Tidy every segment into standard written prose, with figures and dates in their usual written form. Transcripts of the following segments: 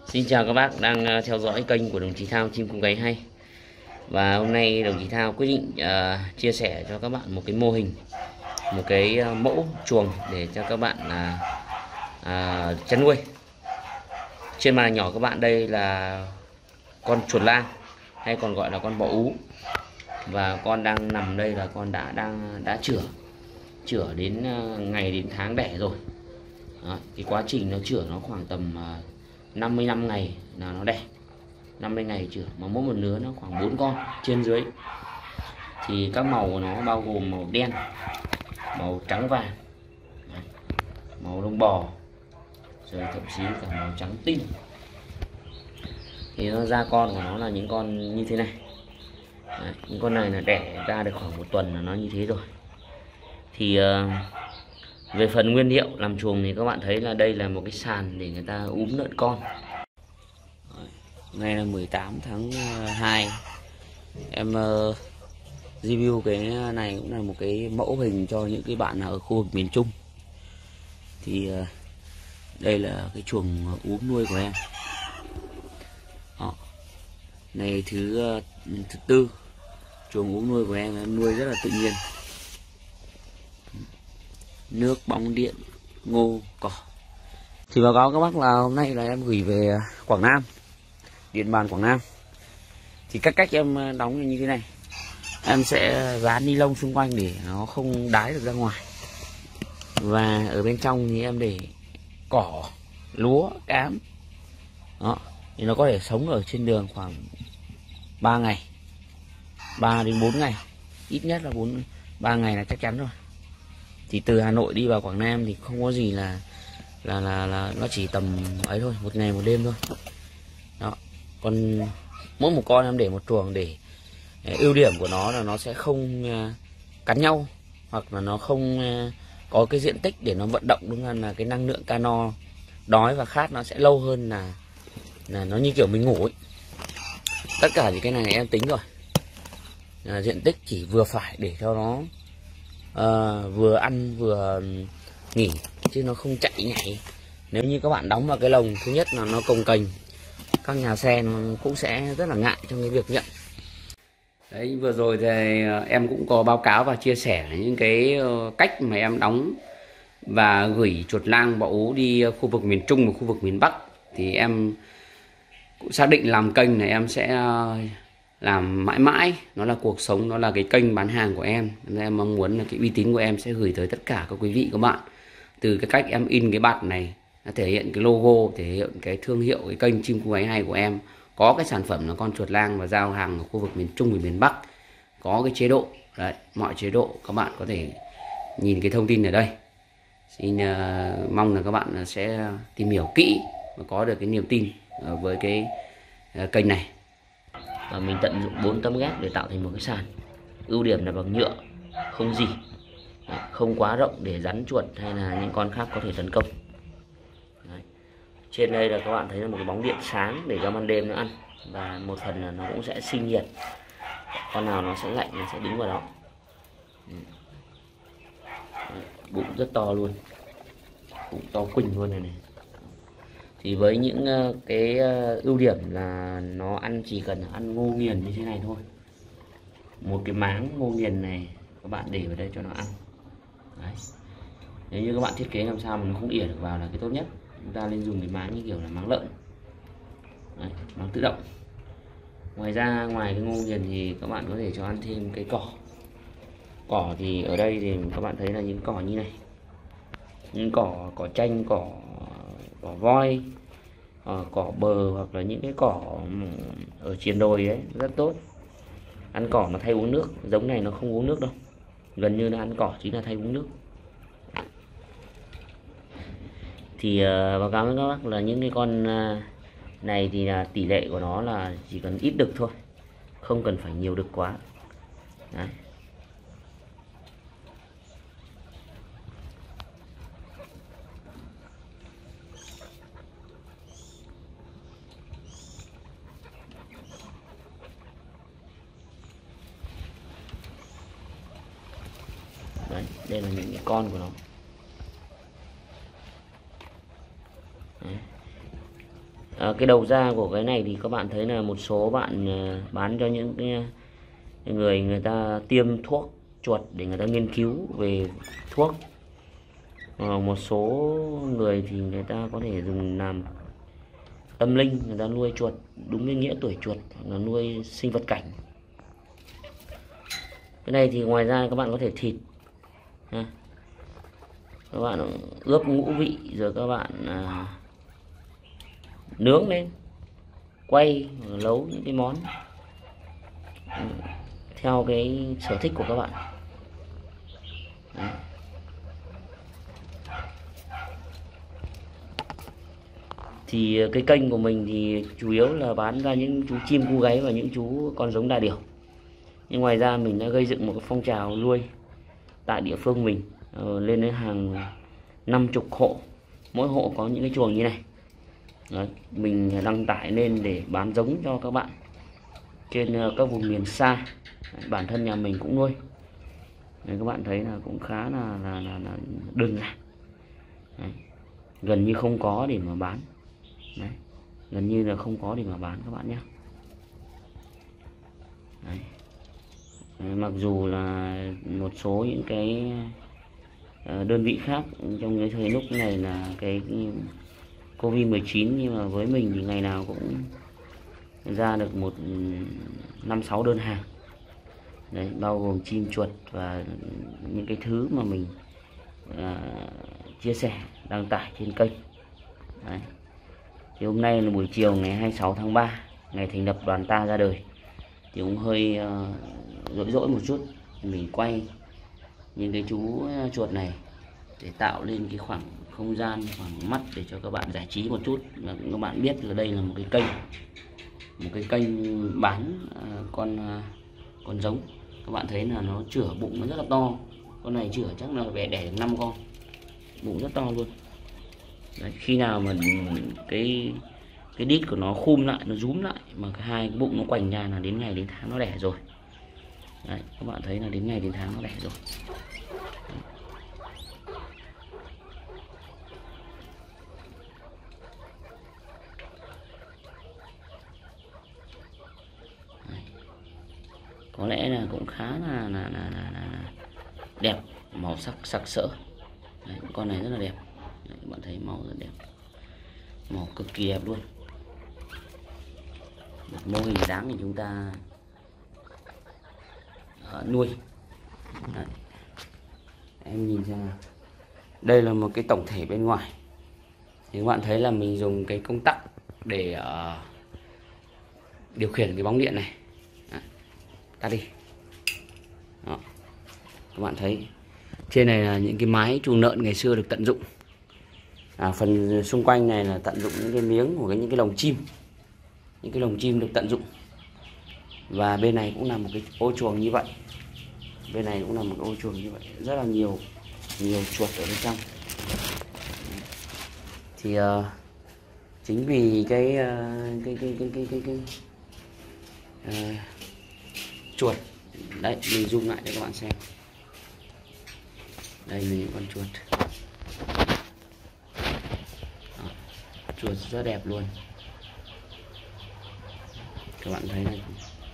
Xin chào các bác đang theo dõi kênh của đồng chí Thao chim cu gáy hay. Và hôm nay đồng chí Thao quyết định chia sẻ cho các bạn một cái mô hình, một cái mẫu chuồng để cho các bạn chăn nuôi. Trên màn hình nhỏ các bạn đây là con chuột lang hay còn gọi là con bọ ú, và con đang nằm đây là con đã chữa đến ngày đến tháng đẻ rồi. Đó, cái quá trình nó chữa nó khoảng tầm 55 ngày là nó đẻ, 50 ngày chữa, mà mỗi một lứa nó khoảng 4 con trên dưới. Thì các màu của nó bao gồm màu đen, màu trắng vàng, màu lông bò, rồi thậm chí cả màu trắng tinh. Thì nó ra con của nó là những con như thế này. Đấy, những con này là đẻ ra được khoảng 1 tuần là nó như thế rồi. Thì về phần nguyên liệu làm chuồng thì các bạn thấy là đây là một cái sàn để người ta úm lợn con. Ngày là 18 tháng 2, em review cái này cũng là một cái mẫu hình cho những cái bạn ở khu vực miền Trung. Thì đây là cái chuồng úm nuôi của em. Đó. Này thứ tư, chuồng úm nuôi của em nuôi rất là tự nhiên, nước, bóng điện, ngô, cỏ. Thì báo cáo các bác là hôm nay là em gửi về Quảng Nam, Điện Bàn, Quảng Nam. Thì cách em đóng như thế này, em sẽ dán ni lông xung quanh để nó không đái được ra ngoài. Và ở bên trong thì em để cỏ, lúa, cám. Đó, thì nó có thể sống ở trên đường khoảng 3 ngày, 3 đến 4 ngày, ít nhất là 3 ngày là chắc chắn rồi. Thì từ Hà Nội đi vào Quảng Nam thì không có gì là nó chỉ tầm ấy thôi, 1 ngày 1 đêm thôi. Đó. Còn mỗi một con em để một chuồng, để ưu điểm của nó là nó sẽ không cắn nhau, hoặc là nó không có cái diện tích để nó vận động, đúng là cái năng lượng cano đói và khát nó sẽ lâu hơn, là nó như kiểu mình ngủ ấy. Tất cả những cái này em tính rồi, diện tích chỉ vừa phải để cho nó vừa ăn vừa nghỉ, chứ nó không chạy nhảy. Nếu như các bạn đóng vào cái lồng, thứ nhất là nó cồng kềnh, các nhà xe nó cũng sẽ rất là ngại trong cái việc nhận. Đấy, vừa rồi thì em cũng có báo cáo và chia sẻ những cái cách mà em đóng và gửi chuột lang bọ ú đi khu vực miền Trung và khu vực miền Bắc. Thì em cũng xác định làm kênh này em sẽ làm mãi mãi, nó là cuộc sống, nó là cái kênh bán hàng của em. Nên em mong muốn là cái uy tín của em sẽ gửi tới tất cả các quý vị các bạn. Từ cái cách em in cái bạt này, nó thể hiện cái logo, thể hiện cái thương hiệu, cái kênh chim cu gáy hay của em. Có cái sản phẩm là con chuột lang và giao hàng ở khu vực miền Trung và miền Bắc. Có cái chế độ, đấy, mọi chế độ các bạn có thể nhìn cái thông tin ở đây. Xin mong là các bạn sẽ tìm hiểu kỹ và có được cái niềm tin với cái kênh này. Và mình tận dụng 4 tấm ghép để tạo thành một cái sàn. Ưu điểm là bằng nhựa, không dỉ, không quá rộng để rắn chuột hay là những con khác có thể tấn công. Đấy. Trên đây là các bạn thấy là một cái bóng điện sáng để cho ban đêm nó ăn, và một phần là nó cũng sẽ sinh nhiệt. Con nào nó sẽ lạnh nó sẽ đứng vào đó. Đấy. Bụng rất to luôn, bụng to quỳnh luôn này. Thì với những cái ưu điểm là nó ăn, chỉ cần ăn ngô nghiền như thế này thôi. Một cái máng ngô nghiền này các bạn để vào đây cho nó ăn. Đấy. Nếu như các bạn thiết kế làm sao mà nó không ỉa được vào là cái tốt nhất. Chúng ta nên dùng cái máng như kiểu là máng lợn. Đấy, máng tự động. Ngoài ra, ngoài cái ngô nghiền thì các bạn có thể cho ăn thêm cái cỏ. Cỏ thì ở đây thì các bạn thấy là những cỏ như này, những cỏ chanh, cỏ voi, cỏ bờ, hoặc là những cái cỏ ở trên đồi ấy, rất tốt. Ăn cỏ nó thay uống nước, giống này nó không uống nước đâu, gần như là ăn cỏ chính là thay uống nước. Thì báo cáo với các bác là những cái con này thì là tỷ lệ của nó là chỉ cần ít đực thôi, không cần phải nhiều đực quá. Đấy. Đấy, đây là những cái con của nó. Đấy. Cái đầu ra của cái này thì các bạn thấy là một số bạn bán cho những cái người ta tiêm thuốc chuột để người ta nghiên cứu về thuốc. Một số người thì người ta có thể dùng làm tâm linh, người ta nuôi chuột đúng cái nghĩa tuổi chuột, hoặc là nuôi sinh vật cảnh. Cái này thì ngoài ra các bạn có thể thịt ha. Các bạn ướp ngũ vị rồi các bạn nướng lên, quay, nấu những cái món theo cái sở thích của các bạn. Đấy. Thì cái kênh của mình thì chủ yếu là bán ra những chú chim cu gáy và những chú con giống đà điểu. Nhưng ngoài ra mình đã gây dựng một cái phong trào nuôi tại địa phương mình, lên đến hàng 50 hộ, mỗi hộ có những cái chuồng như này. Đấy, mình đăng tải lên để bán giống cho các bạn trên các vùng miền xa. Đấy, bản thân nhà mình cũng nuôi. Đấy, các bạn thấy là cũng khá là đơn giản. Đấy, gần như không có để mà bán. Đấy, gần như là không có để mà bán các bạn nhé. Đấy. Đấy, mặc dù là một số những cái đơn vị khác trong cái thời lúc này là cái Covid-19, nhưng mà với mình thì ngày nào cũng ra được 5-6 đơn hàng. Đấy, bao gồm chim chuột và những cái thứ mà mình chia sẻ đăng tải trên kênh. Đấy. Thì hôm nay là buổi chiều ngày 26 tháng 3, ngày thành lập đoàn ta ra đời, thì cũng hơi rỗi rỗi một chút, mình quay những cái chú chuột này để tạo lên cái khoảng không gian, khoảng mắt để cho các bạn giải trí một chút. Và các bạn biết là đây là một cái kênh bán con giống. Các bạn thấy là nó chửa bụng nó rất là to, con này chửa chắc là phải đẻ được 5 con, bụng rất to luôn. Đấy, khi nào mà cái đít của nó khum lại, nó rúm lại, mà hai cái bụng nó quành ra là đến ngày đến tháng nó đẻ rồi. Đấy, các bạn thấy là đến ngày đến tháng nó đẻ rồi. Đấy. Có lẽ là cũng khá là đẹp, màu sắc sặc sỡ. Đấy, con này rất là đẹp. Đấy, các bạn thấy màu rất đẹp, màu cực kỳ đẹp luôn. Một mô hình dáng thì chúng ta nuôi. Đấy. Em nhìn xem nào. Đây là một cái tổng thể bên ngoài. Thì các bạn thấy là mình dùng cái công tắc để điều khiển cái bóng điện này. Đấy. Tắt đi. Đó. Các bạn thấy trên này là những cái mái chuồng lợn ngày xưa được tận dụng. Phần xung quanh này là tận dụng những cái miếng của những cái lồng chim, những cái lồng chim được tận dụng. Và bên này cũng là một cái ô chuồng như vậy, bên này cũng là một ô chuồng như vậy, rất là nhiều chuột ở bên trong. Thì chính vì cái chuột đấy, mình zoom lại để các bạn xem. Đây là những con chuột. Đó, chuột rất đẹp luôn. Các bạn thấy này.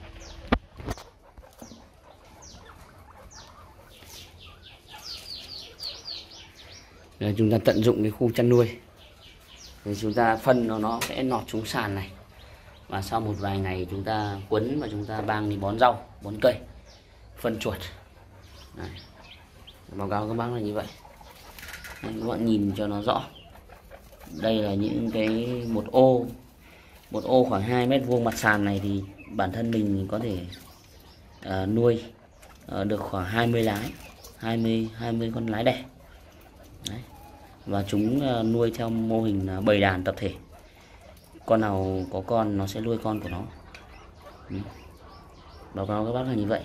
Đây, chúng ta tận dụng cái khu chăn nuôi. Thì chúng ta phân nó sẽ nọt xuống sàn này. Và sau một vài ngày chúng ta quấn và chúng ta mang đi bón rau, bón cây, phân chuột. Đấy. Báo cáo các bác là như vậy. Đấy, các bạn nhìn cho nó rõ. Đây là những cái một ô khoảng 2 mét vuông mặt sàn này, thì bản thân mình có thể nuôi được khoảng 20 lái, 20 con lái đẻ. Đấy. Và chúng nuôi theo mô hình bầy đàn tập thể. Con nào có con nó sẽ nuôi con của nó. Báo cáo các bác là như vậy.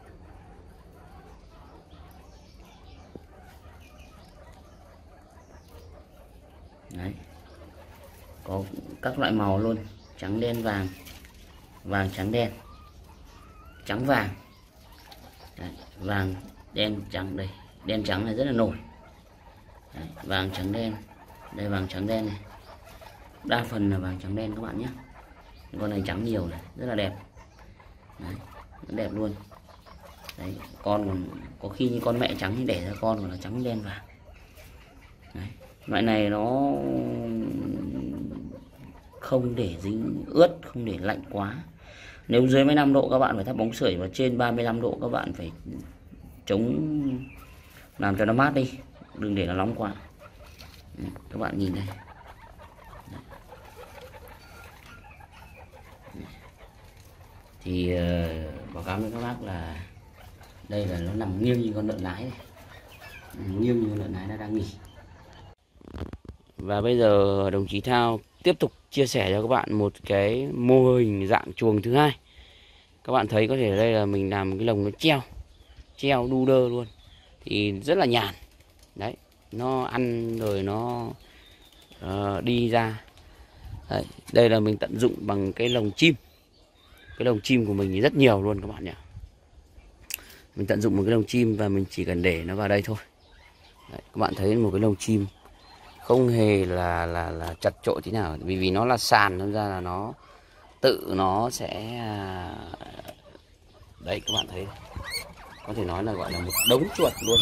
Đấy. Có các loại màu luôn, trắng đen vàng, vàng trắng đen, trắng vàng. Đấy. Vàng đen trắng, đây đen trắng này rất là nổi. Đấy. Vàng trắng đen, đây vàng trắng đen này, đa phần là vàng trắng đen các bạn nhé. Con này trắng nhiều này, rất là đẹp. Đấy, rất đẹp luôn. Đấy, con còn có khi như con mẹ trắng thì đẻ ra con còn là trắng đen vàng. Đấy, loại này nó không để dính ướt, không để lạnh quá. Nếu dưới 15 độ các bạn phải thắp bóng sưởi, và trên 35 độ các bạn phải chống làm cho nó mát đi, đừng để nó nóng quá. Các bạn nhìn đây. Thì báo cáo với các bác là đây là nó nằm nghiêng như con lợn nái này. Nghiêng như lợn nái nó đang nghỉ. Và bây giờ đồng chí Thao tiếp tục chia sẻ cho các bạn một cái mô hình dạng chuồng thứ hai. Các bạn thấy có thể ở đây là mình làm cái lồng nó treo đu đơ luôn, thì rất là nhàn. Đấy, nó ăn rồi nó đi ra. Đấy, đây là mình tận dụng bằng cái lồng chim. Cái lồng chim của mình thì rất nhiều luôn các bạn nhỉ. Mình tận dụng một cái lồng chim và mình chỉ cần để nó vào đây thôi. Đấy, các bạn thấy một cái lồng chim không hề là chật chội thế nào, vì nó là sàn, nên ra là nó tự nó sẽ đấy, các bạn thấy có thể nói là gọi là một đống chuột luôn.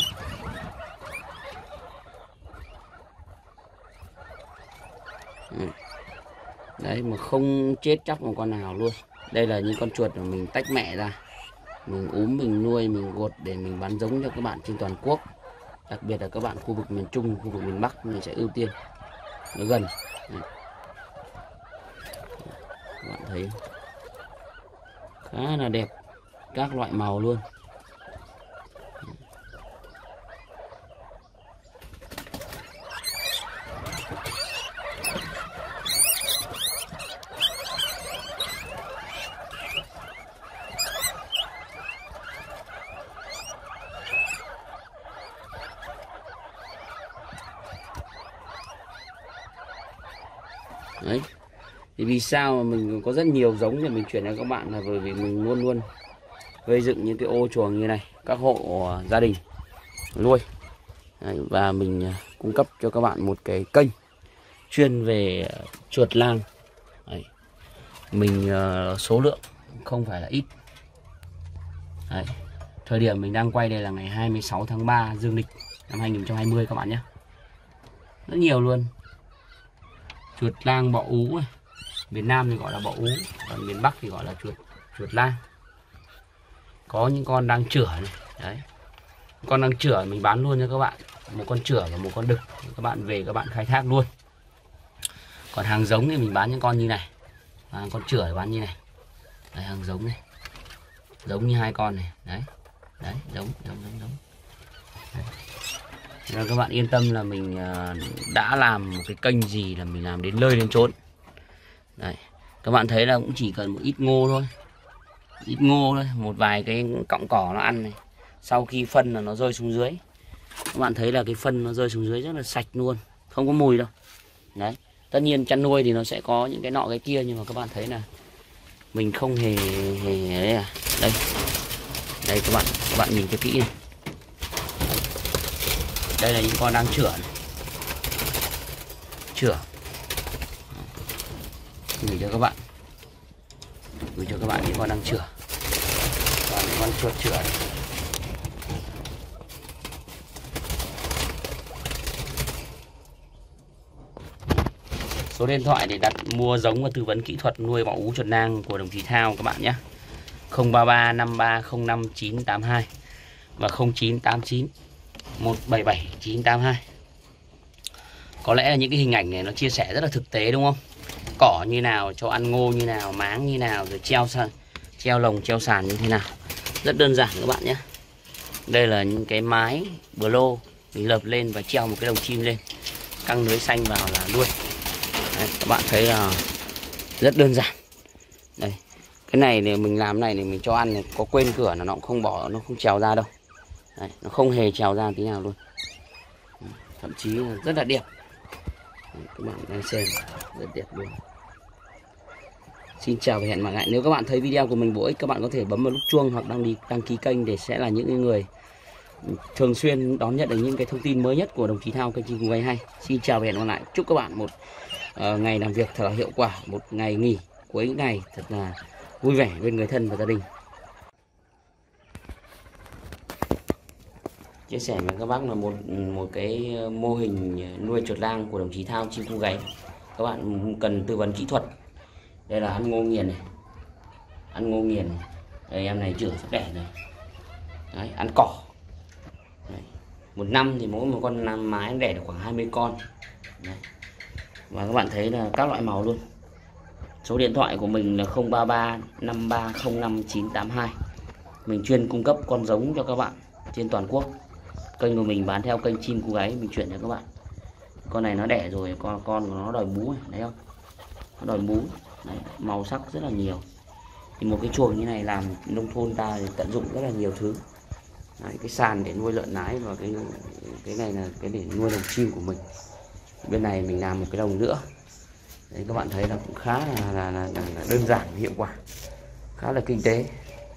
Đấy, mà không chết chóc một con nào luôn. Đây là những con chuột mà mình tách mẹ ra, mình mình nuôi, mình gột để mình bán giống cho các bạn trên toàn quốc. Đặc biệt là các bạn khu vực miền Trung, khu vực miền Bắc mình sẽ ưu tiên, nó gần. Đấy, các bạn thấy khá là đẹp, các loại màu luôn. Đấy, thì vì sao mà mình có rất nhiều giống để mình chuyển cho các bạn là bởi vì mình luôn luôn gây dựng những cái ô chuồng như này, các hộ gia đình nuôi. Đấy, và mình cung cấp cho các bạn một cái kênh chuyên về chuột lang. Đấy, mình số lượng không phải là ít. Đấy, thời điểm mình đang quay đây là ngày 26 tháng 3 dương lịch năm 2020 các bạn nhé. Rất nhiều luôn. Chuột lang bọ ú này. Miền Nam thì gọi là bọ ú, còn miền Bắc thì gọi là chuột lang. Có những con đang chửa này. Đấy, con đang chửa mình bán luôn cho các bạn, một con chửa và một con đực, các bạn về các bạn khai thác luôn. Còn hàng giống thì mình bán những con như này, con chửa bán như này. Đấy, hàng giống này, giống như hai con này. Đấy, đấy, giống. Đấy. Rồi các bạn yên tâm là mình đã làm một cái kênh gì là mình làm đến nơi đến chốn. Đấy, các bạn thấy là cũng chỉ cần một ít ngô thôi, một vài cái cọng cỏ nó ăn này. Sau khi phân là nó rơi xuống dưới, các bạn thấy là cái phân nó rơi xuống dưới rất là sạch luôn, không có mùi đâu. Đấy, tất nhiên chăn nuôi thì nó sẽ có những cái nọ cái kia, nhưng mà các bạn thấy là mình không hề đấy à. Đây các bạn nhìn cho kỹ này. Đây là những con đang chửa này. Chửa. Gửi cho các bạn những con đang chửa. Và những con chuột chửa này. Số điện thoại để đặt mua giống và tư vấn kỹ thuật nuôi bọ ú chuột lang của đồng chí Thao các bạn nhé. 033 5305 982 và 0989 177 982. Có lẽ là những cái hình ảnh này nó chia sẻ rất là thực tế đúng không? Cỏ như nào, cho ăn ngô như nào, máng như nào, rồi treo lồng, treo sàn như thế nào. Rất đơn giản các bạn nhé. Đây là những cái mái bờ lô mình lợp lên và treo một cái lồng chim lên, căng lưới xanh vào là nuôi. Đấy, các bạn thấy là rất đơn giản. Đây, cái này thì mình làm này thì mình cho ăn này, có quên cửa là nó cũng không bỏ, nó không trèo ra đâu. Đấy, nó không hề trèo ra tí nào luôn. Thậm chí là rất là đẹp. Đấy, các bạn đang xem rất đẹp luôn. Xin chào và hẹn gặp lại. Nếu các bạn thấy video của mình bổ ích, các bạn có thể bấm vào nút chuông hoặc đăng ký kênh để sẽ là những người thường xuyên đón nhận được những cái thông tin mới nhất của đồng chí Thao kênh Chim Cú Gáy Hay. Xin chào và hẹn gặp lại. Chúc các bạn một ngày làm việc thật là hiệu quả, một ngày nghỉ cuối ngày thật là vui vẻ bên người thân và gia đình. Chia sẻ với các bác là một cái mô hình nuôi chuột lang của đồng chí Thao Chim Cú Gáy. Các bạn cần tư vấn kỹ thuật. Đây là ăn ngô nghiền này, ăn ngô nghiền này. Đây, em này chữa sắp đẻ này. Đấy, ăn cỏ. Đấy. Một năm thì mỗi một con mái đẻ được khoảng 20 con. Đấy. Và các bạn thấy là các loại màu luôn. Số điện thoại của mình là 033 5305 982. Mình chuyên cung cấp con giống cho các bạn trên toàn quốc. Kênh của mình bán theo kênh Chim Cú Gáy, mình chuyển cho các bạn. Con này nó đẻ rồi, con của nó đòi bú này, thấy không? Nó đòi bú. Đấy, màu sắc rất là nhiều. Thì một cái chuồng như này làm nông thôn ta thì tận dụng rất là nhiều thứ. Đấy, cái sàn để nuôi lợn nái và cái này là cái để nuôi lồng chim của mình. Bên này mình làm một cái lồng nữa. Đấy, các bạn thấy là cũng khá là đơn giản và hiệu quả, khá là kinh tế.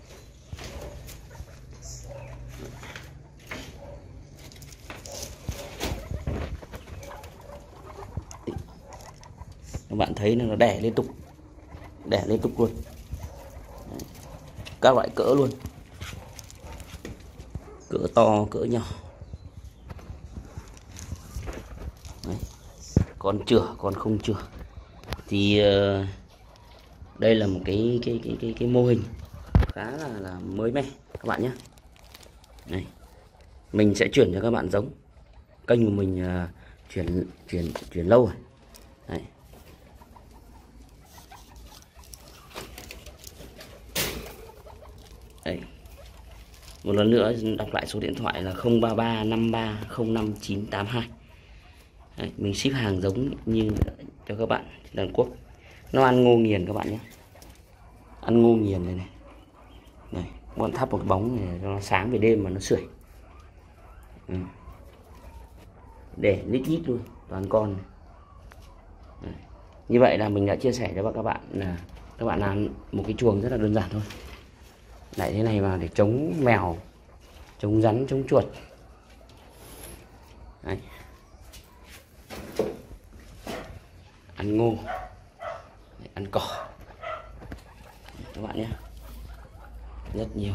Các bạn thấy là nó đẻ liên tục luôn. Đấy. Các loại cỡ luôn, cỡ to cỡ nhỏ. Đấy. Con chửa con không chửa thì đây là một cái mô hình khá là mới mẻ các bạn nhé. Này, mình sẽ chuyển cho các bạn giống. Kênh của mình chuyển lâu rồi. Đấy. Đây. Một lần nữa đọc lại số điện thoại là 033 5305 982. Đấy, mình ship hàng giống như cho các bạn toàn quốc. Nó ăn ngô nghiền các bạn nhé. Ăn ngô nghiền này này. Này, bọn thắp một cái bóng này cho nó sáng về đêm mà nó sưởi. Để lít nhít luôn, toàn con này. Đấy. Như vậy là mình đã chia sẻ cho các bạn là các bạn làm một cái chuồng rất là đơn giản thôi. Lại thế này vào để chống mèo, chống rắn, chống chuột. Đấy. Ăn ngô, ăn cỏ các bạn nhé, rất nhiều.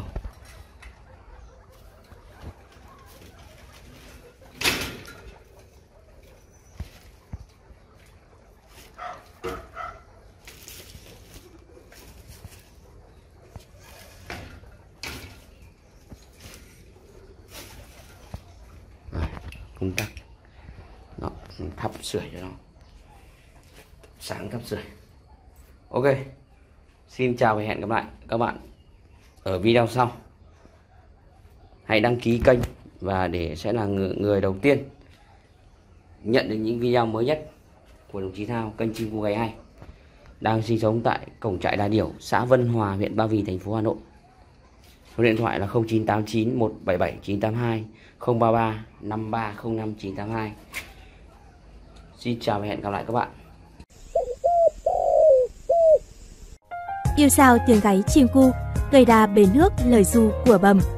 Công tắc đó, thắp sưởi cho nó sáng, thắp sưởi. Ok, xin chào và hẹn gặp lại các bạn ở video sau. Hãy đăng ký kênh và để sẽ là người đầu tiên nhận được những video mới nhất của đồng chí Thao kênh Chim Cú Gáy Hay, đang sinh sống tại cổng trại Đà Điểu, xã Vân Hòa, huyện Ba Vì, thành phố Hà Nội. Số điện thoại là 0989 177 982, 033 5305 982. Xin chào và hẹn gặp lại các bạn. Yêu sao tiếng gáy chim cu, cây đà bến nước lời ru của bầm.